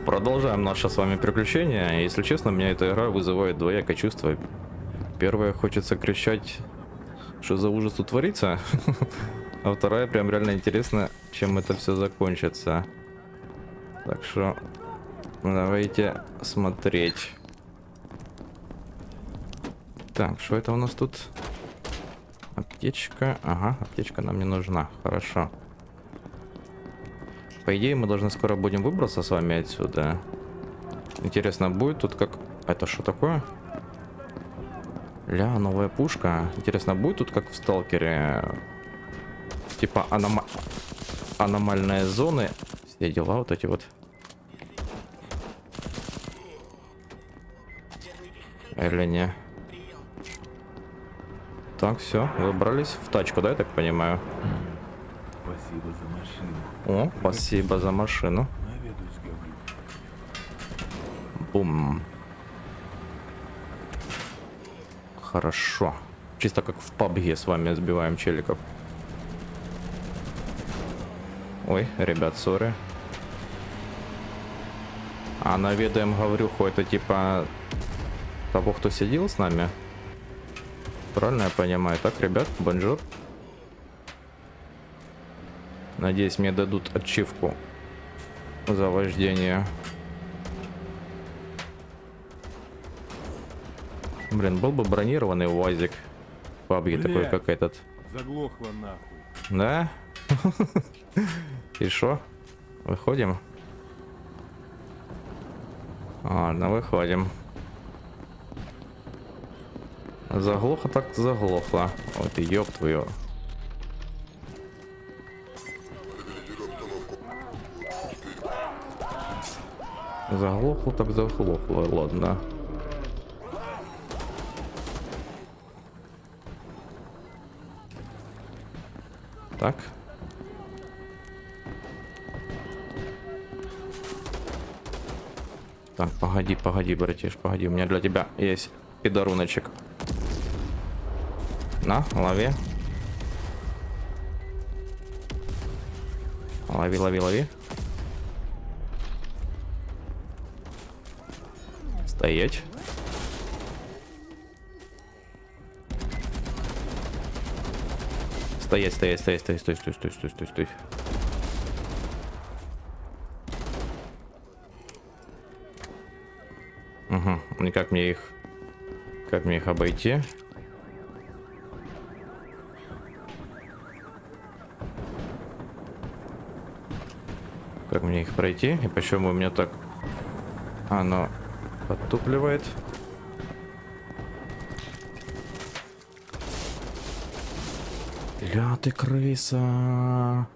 Продолжаем наше с вами приключение. Если честно, меня эта игра вызывает двоякое чувство. Первое, хочется кричать, что за ужас тут творится. А вторая, прям реально интересно, чем это все закончится. Так что давайте смотреть. Так, что это у нас тут? Аптечка. Ага, аптечка нам не нужна. Хорошо. По идее, мы должны скоро будем выбраться с вами отсюда. Интересно, будет тут как... Это что такое? Ля, новая пушка. Интересно, будет тут как в Сталкере? Типа аномальные зоны. Все дела вот эти вот. Или не? Так, все, выбрались в тачку, да, я так понимаю? Спасибо за машину. О, спасибо за машину. Наведусь, говорю. Бум. Хорошо. Чисто как в PUBG с вами сбиваем челиков. Ой, ребят, сори. А наведаем Гаврюху, это типа того, кто сидел с нами? Правильно я понимаю? Так, ребят, бонжур. Надеюсь, мне дадут ачивку за вождение. Блин, был бы бронированный УАЗик. PUBG такой, как этот. Заглохло нахуй. Да? И шо? Выходим? Ладно, выходим. Заглохло так заглохло. Ой, ты ёб твою. Заглохло так заглохло, ладно. Так. Так, погоди, братиш, погоди. У меня для тебя есть пидоруночек. На, лови. Лови. Стоять. Стой. Угу. И как мне их обойти? Как мне их пройти? И почему у меня так оно подтупливает? Ля, ты крыса.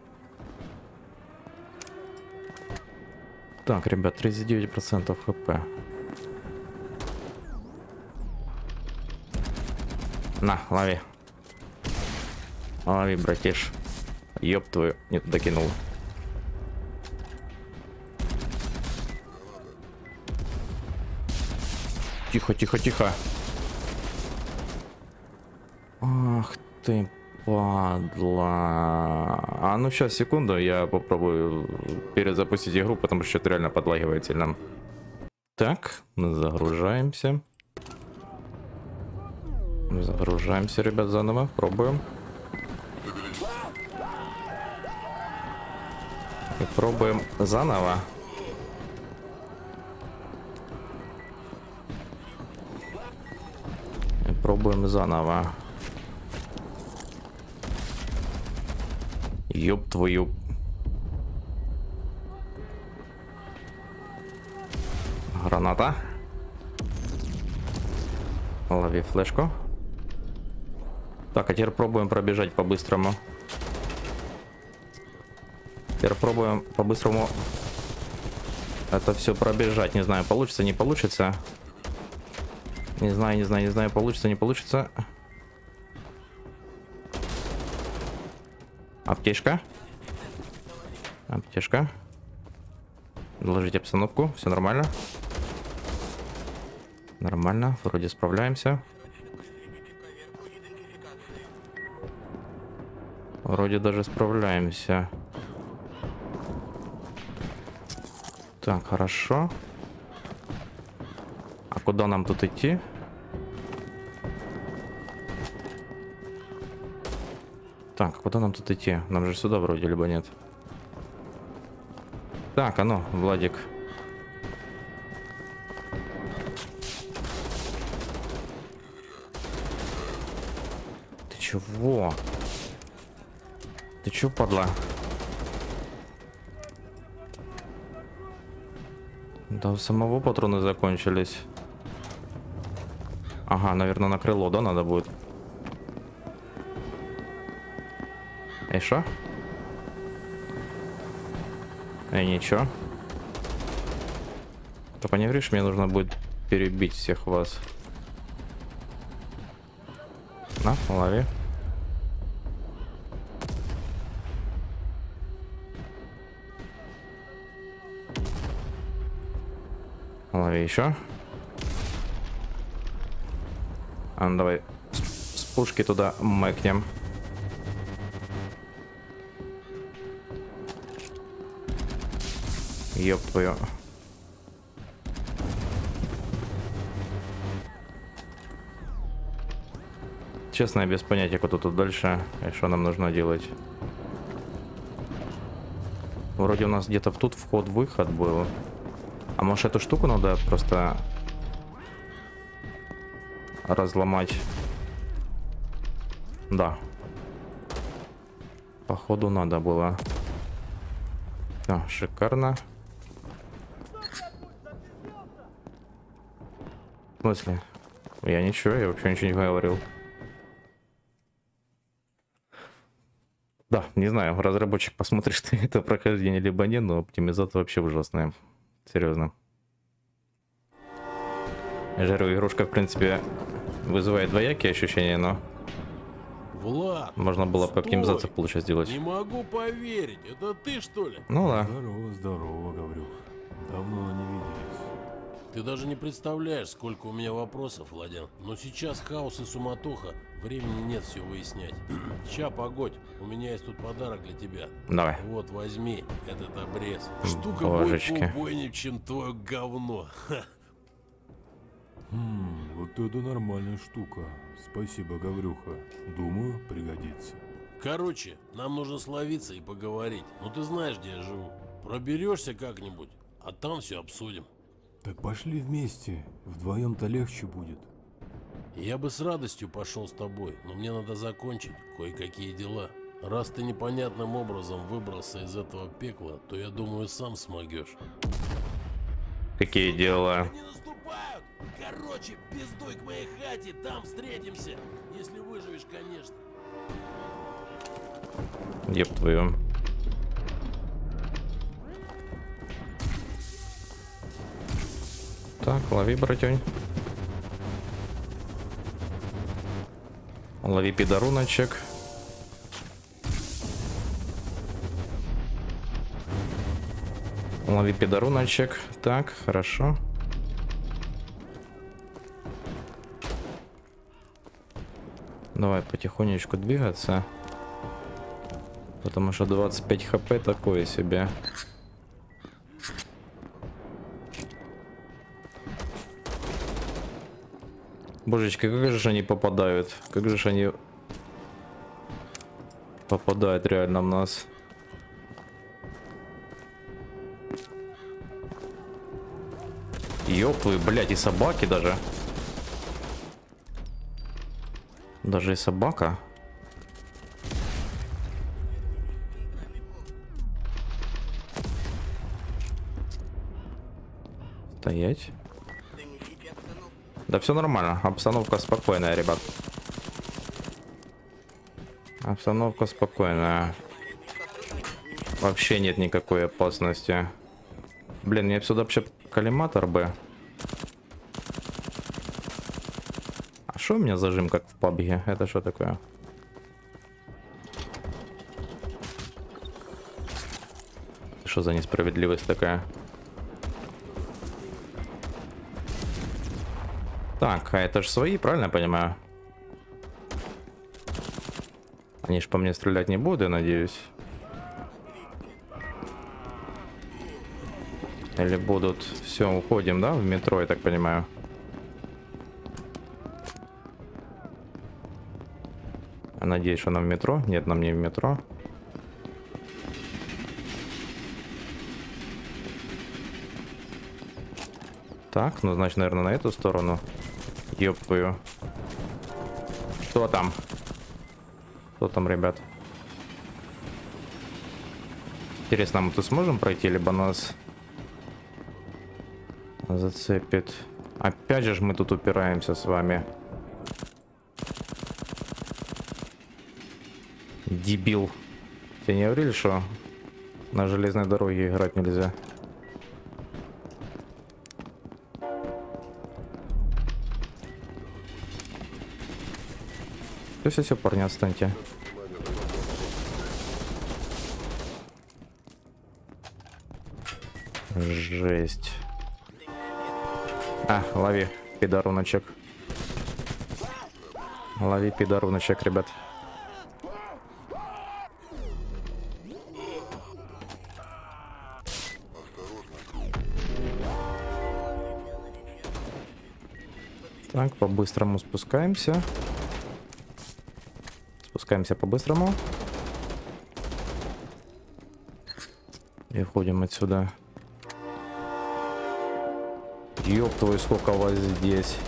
Так, ребят, 39% хп. На, лови. Лови, братиш. Ёб твою. Не туда кинул. Тихо. Ах ты, падла. А ну сейчас, секунду, я попробую перезапустить игру, потому что что-то реально подлагивает сильно. Так, загружаемся. Загружаемся, ребят, заново. Пробуем. И пробуем заново. И пробуем заново. Ёб твою. Граната. Лови флешку. Так, а теперь пробуем пробежать по-быстрому. Теперь пробуем по-быстрому это все пробежать. Не знаю, получится, не получится. Не знаю, получится, не получится. Аптечка. Доложить обстановку. Все нормально. Нормально. Вроде справляемся. Вроде даже справляемся. Так, хорошо. А куда нам тут идти? Так, куда нам тут идти? Нам же сюда вроде либо нет. Так, а ну, Владик. Ты чего? Ты чё, падла? Да у самого патроны закончились. Ага, наверное, на крыло, да, надо будет? И шо? И ничего. Только не говоришь, мне нужно будет перебить всех вас. На, лови. Лови еще. А ну давай с пушки туда мэкнем. Ёб твою. Честно, я без понятия, куда тут дальше и что нам нужно делать. Вроде у нас где-то тут вход-выход был. А может эту штуку надо просто разломать? Да. Походу надо было. Да, шикарно. В смысле? Я ничего, я вообще ничего не говорил. Да, не знаю, разработчик посмотрит, что это прохождение либо нет, но оптимизация вообще ужасная. Серьезно. Я же говорю, игрушка, в принципе, вызывает двоякие ощущения, но Влад, можно было стой! по оптимизации получше сделать. Не могу поверить, это ты что ли? Ну да. Здорово, здорово, Гаврюх. Давно не виделись. Ты даже не представляешь, сколько у меня вопросов, Владян. Но сейчас хаос и суматоха, времени нет все выяснять. Ща, погодь, у меня есть тут подарок для тебя. Давай. Вот, возьми этот обрез. Штука Божечки. будет поубойнее, чем твое говно. Ха. Вот это нормальная штука. Спасибо, Гаврюха. Думаю, пригодится. Короче, нам нужно словиться и поговорить. Ну ты знаешь, где я живу. Проберешься как-нибудь, а там все обсудим. Так пошли вместе. Вдвоем-то легче будет. Я бы с радостью пошел с тобой, но мне надо закончить кое-какие дела. Раз ты непонятным образом выбрался из этого пекла, то я думаю, сам смогешь. Какие дела? Они наступают! Короче, пиздуй к моей хате, там встретимся. Если выживешь, конечно. Еб твою. Так, лови, братюнь. Лови пидоруночек. Лови пидоруночек. Так, хорошо. Давай потихонечку двигаться. Потому что 25 хп такое себе. Божечки, как же они попадают? Как же они попадают реально в нас? Ёп твою, блядь, и собаки даже. Даже и собака. Стоять. Да все нормально, обстановка спокойная, ребят. Обстановка спокойная. Вообще нет никакой опасности. Блин, мне сюда вообще коллиматор бы. А что у меня зажим, как в PUBG? Это что такое? Что за несправедливость такая? Так, а это же свои, правильно я понимаю? Они ж по мне стрелять не будут, я надеюсь. Или будут... Все, уходим, да, в метро, я так понимаю. Надеюсь, что нам в метро. Нет, нам не в метро. Так, ну, значит, наверное, на эту сторону. Ёб твою. Что там? Что там, ребят? Интересно, мы тут сможем пройти, либо нас зацепит? Опять же мы тут упираемся с вами. Дебил. Тебе не говорили, что на железной дороге играть нельзя? Все, парни, отстаньте. Жесть. А, лови, пидоруночек. Лови, пидоруночек, ребят. Так, по-быстрому спускаемся. Спускаемся по-быстрому. И входим отсюда. Ёб твою, сколько вас здесь.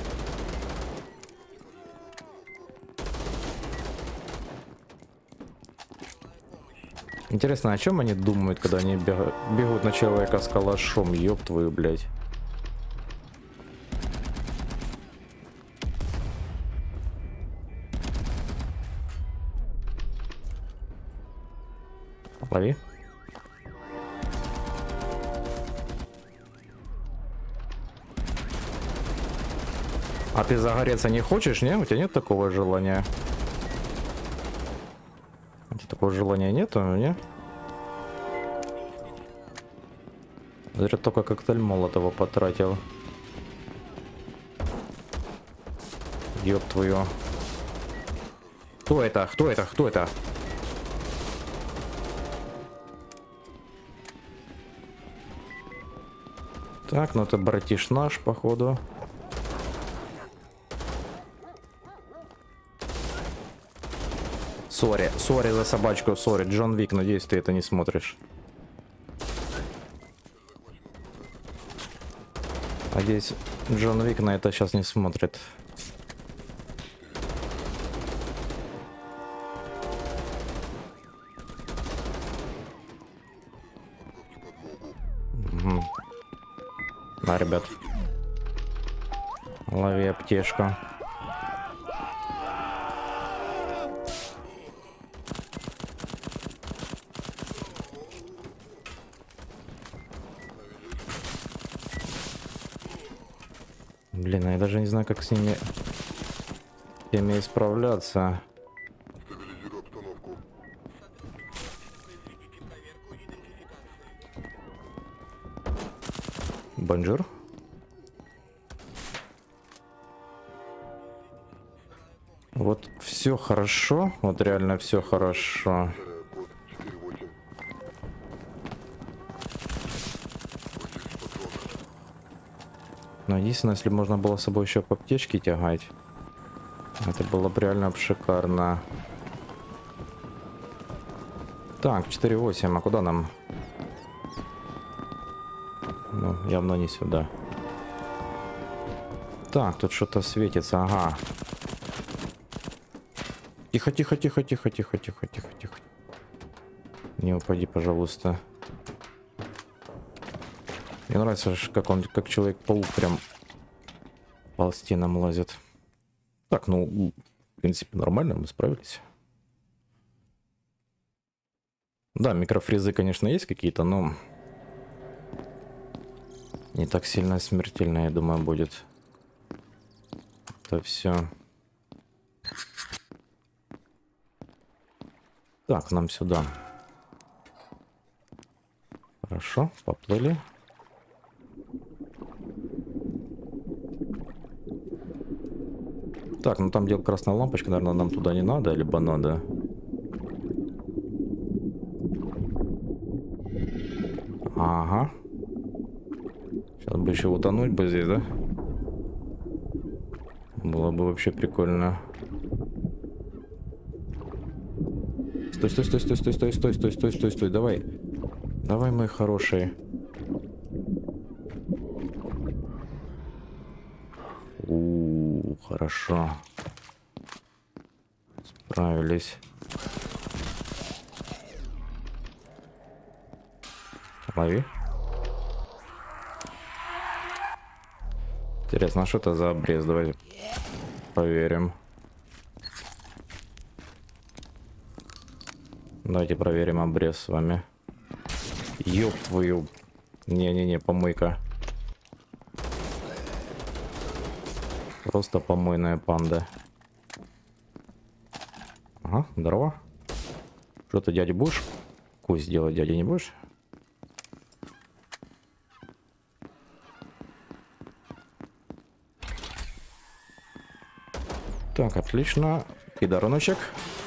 Интересно, о чем они думают, когда они бегут на человека с калашом? Ёб твою, блядь. Лови. А ты загореться не хочешь, не? У тебя нет такого желания? У тебя такого желания нету, не? Зря только коктейль Молотова потратил. Ёб твою. Кто это? Кто это? Кто это? Так, ну это братиш наш, походу. Сори за собачку, сори. Джон Вик, надеюсь, ты это не смотришь. Надеюсь, Джон Вик на это сейчас не смотрит. Угу. На, ребят. Лови аптечку. Блин, я даже не знаю, как с ними исправляться. Бонжур. Вот все хорошо, вот реально все хорошо. Но единственное, если можно было с собой еще по аптечке тягать, это было бы реально шикарно. Так, 4-8, а куда нам? Ну, явно не сюда. Так, тут что-то светится, ага. Тихо, тихо, тихо, тихо, тихо, тихо, тихо, тихо. Не упади, пожалуйста. Мне нравится, как он, как Человек-паук, прям по стенам лазит. Так, ну, в принципе, нормально, мы справились. Да, микрофризы, конечно, есть какие-то, но не так сильно смертельно, я думаю, будет. Это все. Так, нам сюда. Хорошо, поплыли. Так, ну там делает красная лампочка, наверное, нам туда не надо, либо надо. Ага. Сейчас бы еще утонуть бы здесь, да? Было бы вообще прикольно. Стой, стой, стой, стой, стой, стой, стой, стой, стой, стой, стой, давай. Давай, мои хорошие. Хорошо. Справились. Лови. Интересно, а что это за обрез? Давайте проверим. Давайте проверим обрез с вами. Ёб твою. Не-не-не, помойка. Просто помойная панда. Ага, здорово. Что ты, дядя, будешь? Кость делать, дядя, не будешь? Так, отлично. Пидороночек.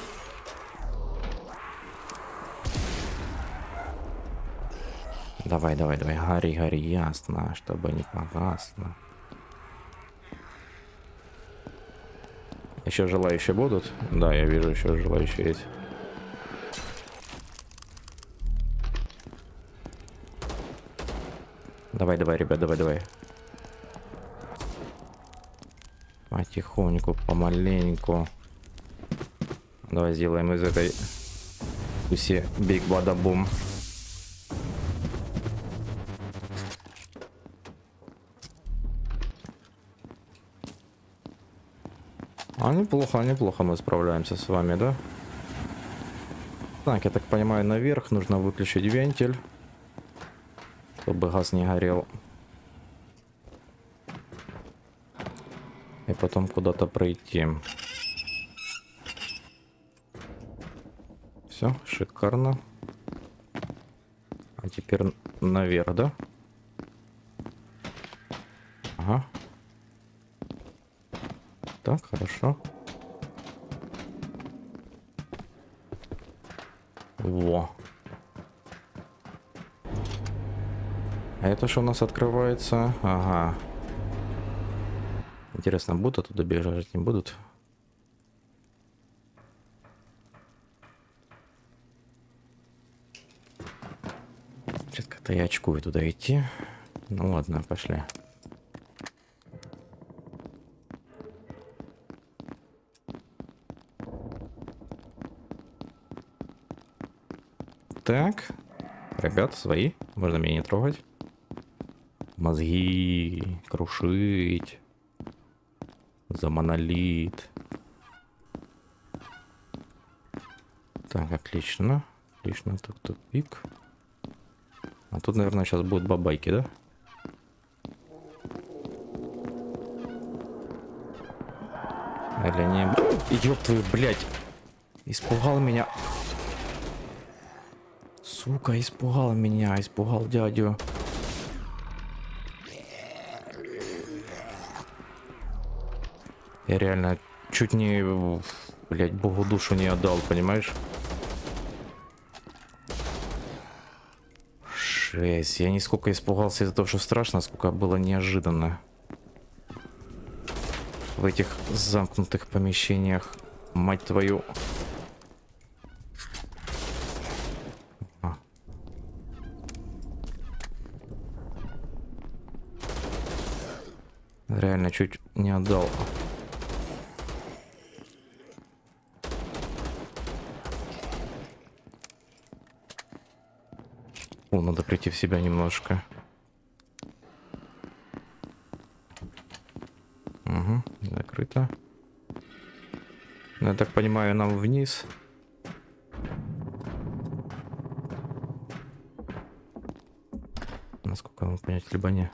Давай, давай, давай. Гори, гори, ясно, чтобы не погасло. Еще желающие будут? Да, я вижу, еще желающие есть. Давай, давай, ребят, давай, давай. Потихоньку, помаленьку. Давай сделаем из этой Пуси биг бада бум. А неплохо, неплохо мы справляемся с вами, да? Так, я так понимаю, наверх нужно выключить вентиль, чтобы газ не горел. И потом куда-то пройти. Все, шикарно. А теперь наверх, да? Ага. Так, хорошо. Во. А это что у нас открывается? Ага. Интересно, будут оттуда бежать, не будут? Сейчас как-то я очкую туда идти. Ну ладно, пошли. Так, ребят, свои, можно меня не трогать. Мозги крушить. За монолит. Так, отлично. Отлично, тут тупик. А тут, наверное, сейчас будут бабайки, да? Или не... Ёб твою, блядь. Испугал меня. Сука, испугал меня, испугал дядю. Я реально чуть не, блядь, богу душу не отдал, понимаешь? Жесть, я не сколько испугался из-за того, что страшно, сколько было неожиданно. В этих замкнутых помещениях, мать твою. Реально чуть не отдал. О, надо прийти в себя немножко. Угу, закрыто. Я так понимаю, нам вниз. Насколько вам понять, либо не.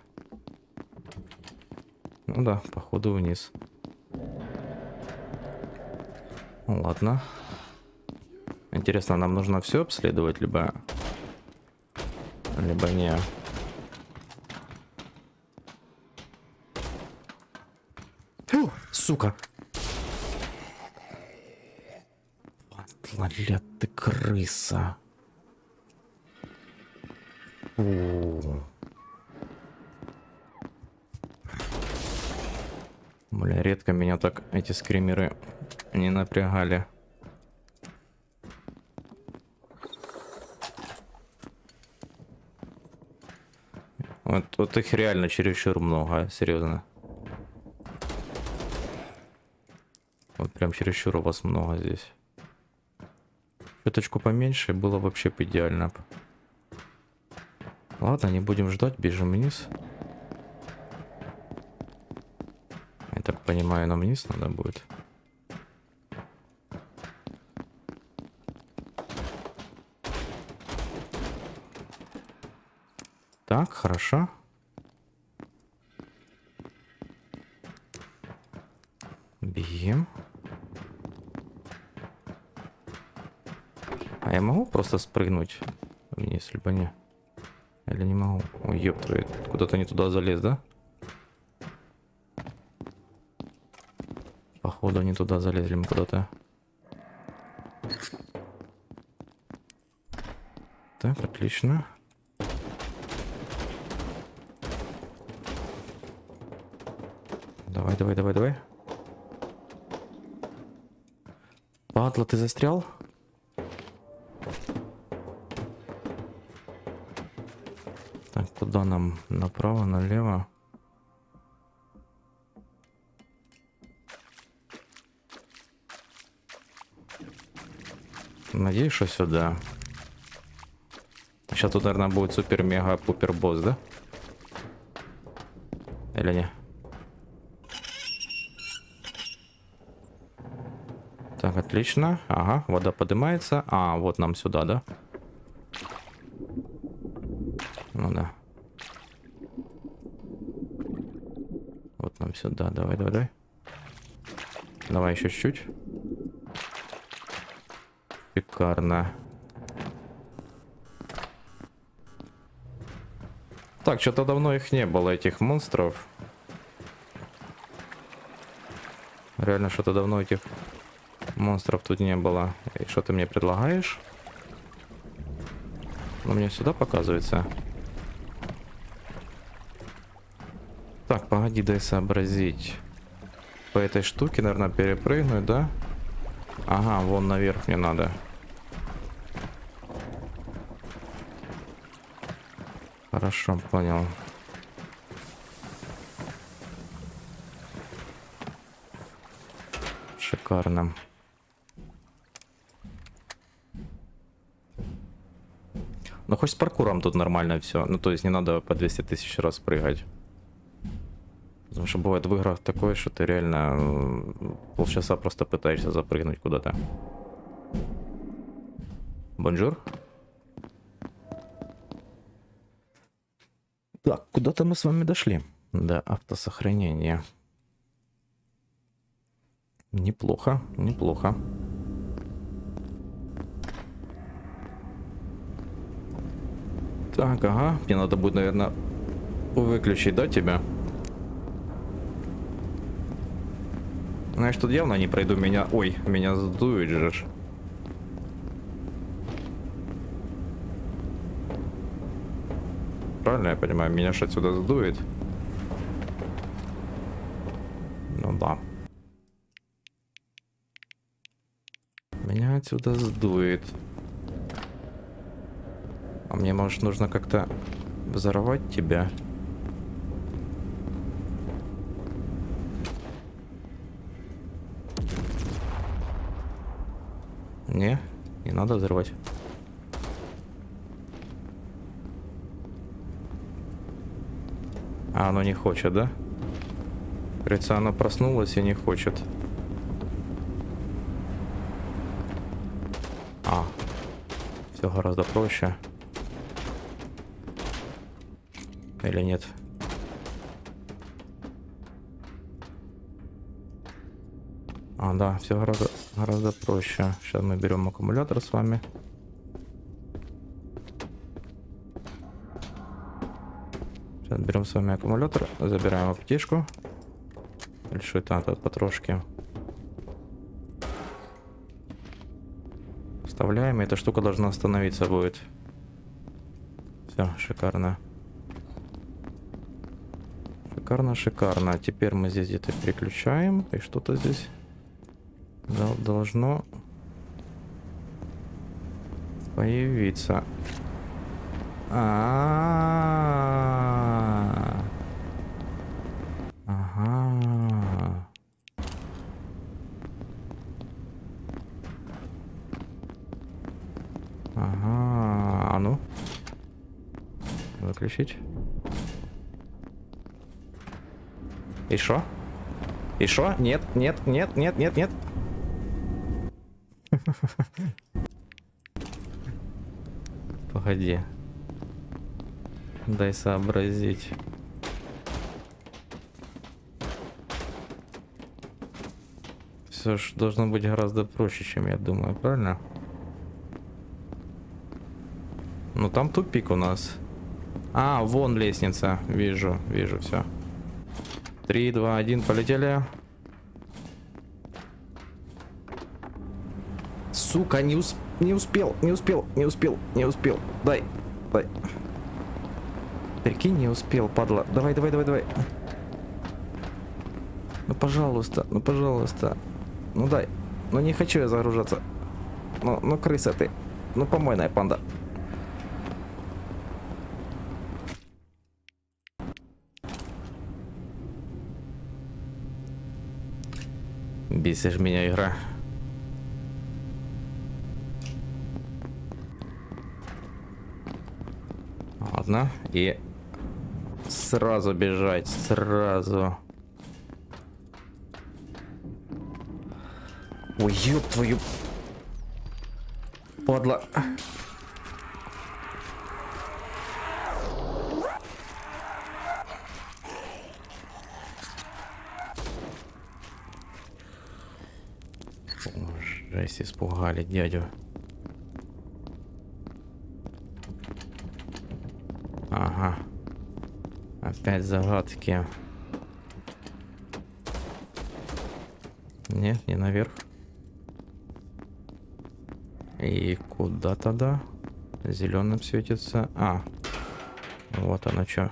Ну да, походу вниз. Ну, ладно. Интересно, нам нужно все обследовать, либо не. Фу, сука. Лет ты крыса. Фу. Бля, редко меня так эти скримеры не напрягали. Вот их реально чересчур много, серьезно. Вот прям чересчур у вас много здесь. Чуточку поменьше было вообще бы идеально. Ладно, не будем ждать, бежим вниз. Я так понимаю, нам вниз надо будет. Так, хорошо. Бегим. А я могу просто спрыгнуть вниз, либо не? Или не могу? Ой, ёб твою, куда-то не туда залез, да? Походу не туда залезли мы куда-то. Так, отлично. Давай, давай, давай, давай. Падла, ты застрял? Так, куда нам? Направо, налево? Надеюсь, что сюда. Сейчас тут, наверное, будет супер-мега-пупер-босс, да? Или не? Так, отлично. Ага, вода поднимается. А, вот нам сюда, да? Ну да. Вот нам сюда. Давай, давай, давай. Давай еще чуть-чуть. Шикарно. Так, что-то давно их не было, этих монстров. Реально, что-то давно этих монстров тут не было. И что ты мне предлагаешь? Ну, мне сюда показывается. Так, погоди, дай сообразить. По этой штуке, наверное, перепрыгнуть, да? Ага, вон наверх мне надо. Хорошо, понял. Шикарно. Ну, хоть с паркуром тут нормально все. Ну, то есть не надо по 200 тысяч раз прыгать. Потому что бывает в играх такое, что ты реально полчаса просто пытаешься запрыгнуть куда-то. Бонжур. Так, куда-то мы с вами дошли. До автосохранения. Неплохо, неплохо. Так, ага. Мне надо будет, наверное, выключить, да, тебя? Знаешь, тут явно не пройду меня. Ой, меня сдует же. Правильно я понимаю? Меня ж отсюда сдует. Ну да. Меня отсюда сдует. А мне, может, нужно как-то взорвать тебя? Не, не надо взрывать. А оно не хочет, да? Говорится, оно проснулось и не хочет. А, все гораздо проще. Или нет? А, да, все гораздо проще. Сейчас мы берем аккумулятор с вами. Сейчас берем с вами аккумулятор, забираем аптечку. Или что это? Тут потрошки. Вставляем, и эта штука должна остановиться будет. Все, шикарно. Шикарно, шикарно. Теперь мы здесь где-то переключаем. И что-то здесь должно появиться. Ага. Ага. А ну. Выключить. И шо? И шо? Нет, нет, нет, нет, нет, нет. Погоди. Дай сообразить. Все ж должно быть гораздо проще, чем я думаю, правильно? Ну там тупик у нас. А, вон лестница. Вижу, вижу, все. 3, 2, 1, полетели. Сука, не успел. Дай. Прикинь, не успел, падла. Давай. Ну, пожалуйста. Ну, дай. Ну, не хочу я загружаться. Ну, крыса ты. Ну, помойная панда. Бесишь меня, игра. Ладно, и сразу бежать, сразу. Ой, ёб твою... Падла. Жесть, испугали дядю. Ага. Опять загадки. Нет, не наверх. И куда тогда? Зеленым светится. А. Вот оно что.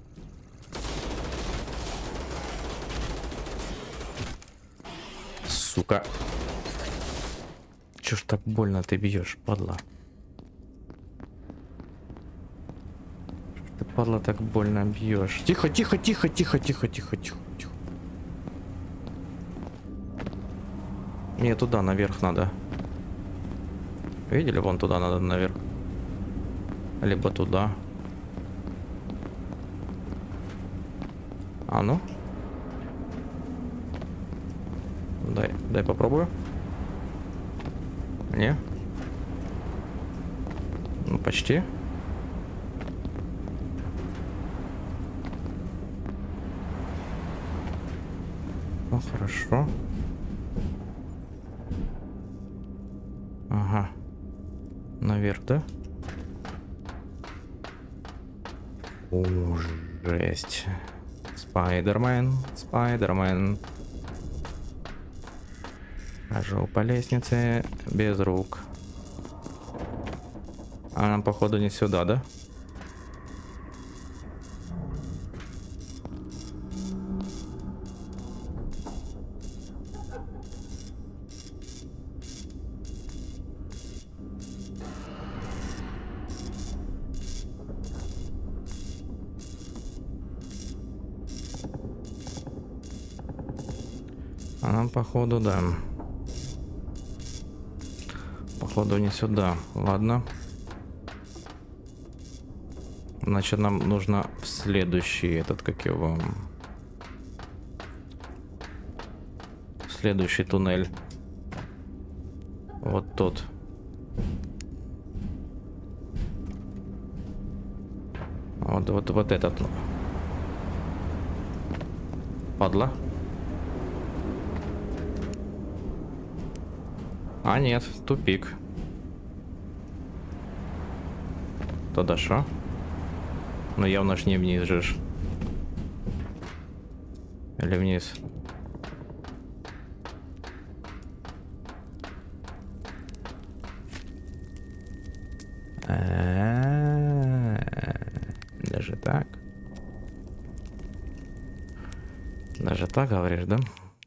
Сука. Чё ж так больно ты бьешь, падла? Ты, падла, так больно бьешь. Тихо. Мне туда наверх надо. Видели? Вон туда надо наверх. Либо туда. А ну. Дай попробую. Не? Ну, почти. Ну, хорошо. Ага. Наверх, да? О, жесть. Спайдермен. Хожу по лестнице без рук. А нам, походу, не сюда, да? А нам, походу, да. Походу, не сюда. Ладно. Значит, нам нужно в следующий этот, как его... Следующий туннель. Вот тот. Вот этот. Падла. А нет, тупик. Туда шо? Ну явно ж не вниз же. Или вниз? Даже так? Даже так говоришь, да?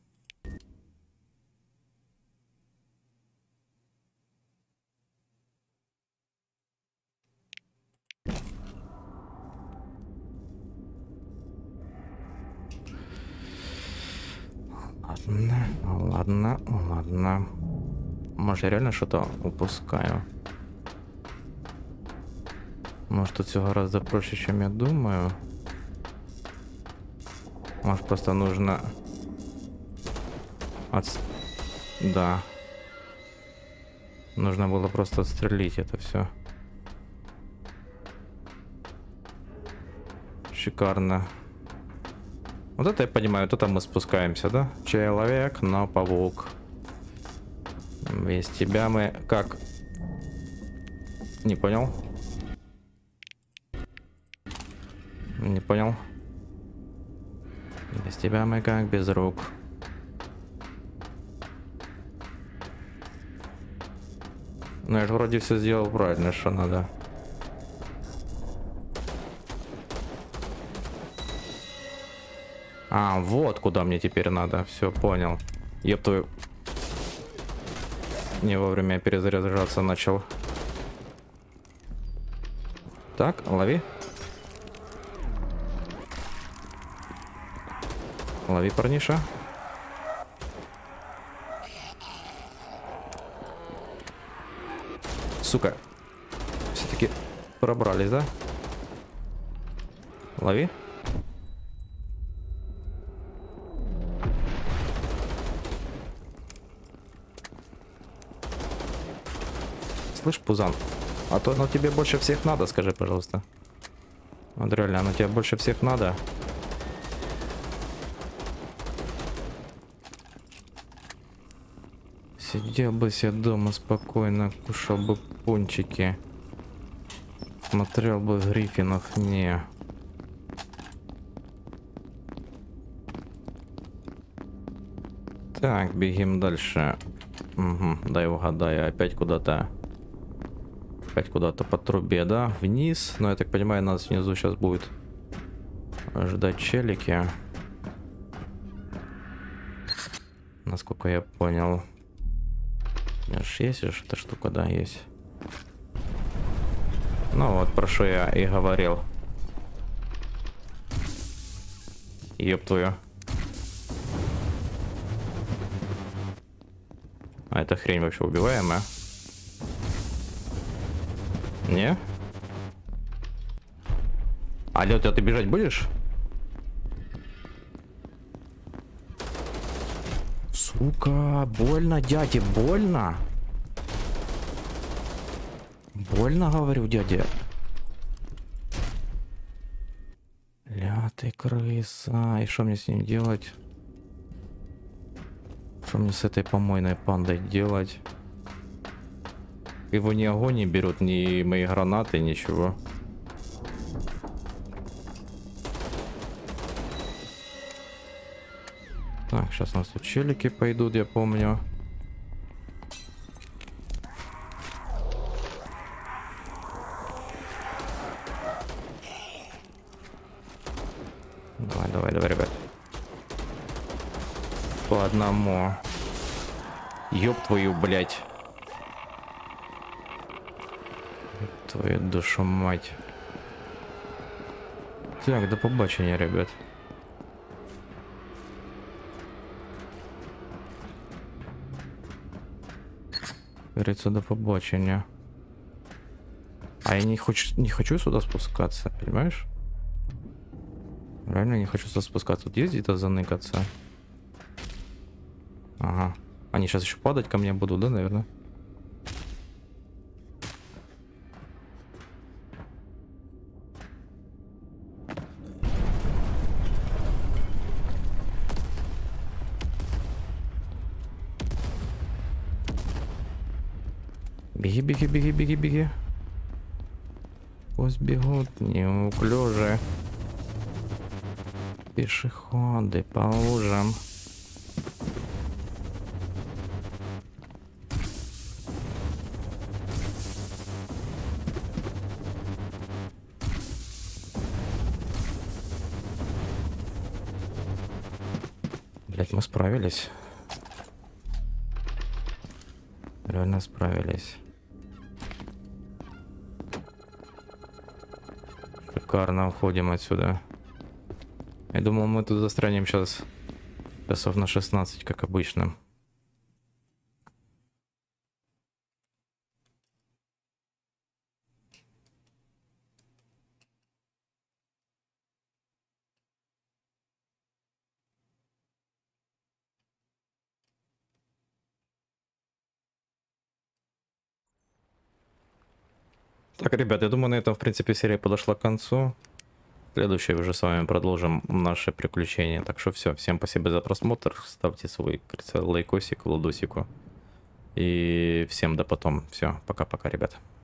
Ладно, ладно, ладно. Может, я реально что-то упускаю? Может, тут все гораздо проще, чем я думаю? Может, просто нужно... Да. Нужно было просто отстрелить это все. Шикарно. Вот это я понимаю, вот это мы спускаемся, да? Человек, но паук. Без тебя мы как? Не понял? Не понял? Без тебя мы как без рук. Ну я же вроде все сделал правильно, что надо. А, вот куда мне теперь надо. Все, понял. Ёб твою... Не вовремя перезаряжаться начал. Так, лови. Лови, парниша. Сука. Все-таки пробрались, да? Лови. Слышь, пузан, а то оно тебе больше всех надо, скажи, пожалуйста. Вот реально, оно тебе больше всех надо. Сидел бы себе дома спокойно, кушал бы пончики. Смотрел бы Гриффинов, не. Так, бегим дальше. Угу, дай угадаю, опять куда-то. Опять куда-то по трубе, да? Вниз. Но я так понимаю, нас внизу сейчас будет ждать челики. Насколько я понял. У меня ж есть же эта штука, да, есть. Ну вот, про что я и говорил. Ёб твою. А эта хрень вообще убиваемая? Не? Алло, ты бежать будешь? Сука, больно, дядя, больно. Больно, говорю, дядя. Ля ты крыса. И что мне с ним делать? Что мне с этой помойной пандой делать? Его ни огонь не берут, ни мои гранаты, ничего. Так, сейчас у нас тут челики пойдут, я помню. Давай, давай, давай, ребят. По одному. Ёб твою, блядь. Твою душу мать. Так, до побачення, ребят. Говорится, до побачення. А я не хочу сюда спускаться, понимаешь? Реально не хочу сюда спускаться. Тут есть где-то заныкаться? Ага. Они сейчас еще падать ко мне будут, да, наверное? Беги, беги, беги, беги, беги. Пусть бегут неуклюже. Пешеходы по лужам. Блять, мы справились. Реально справились. Шикарно уходим отсюда. Я думал, мы тут застрянем сейчас часов на 16, как обычно. Так, ребят, я думаю, на этом, в принципе, серия подошла к концу. Следующий уже с вами продолжим наши приключения. Так что все, всем спасибо за просмотр. Ставьте свой, как говорится, лайкосик, ладосику. И всем до потом. Все, пока-пока, ребят.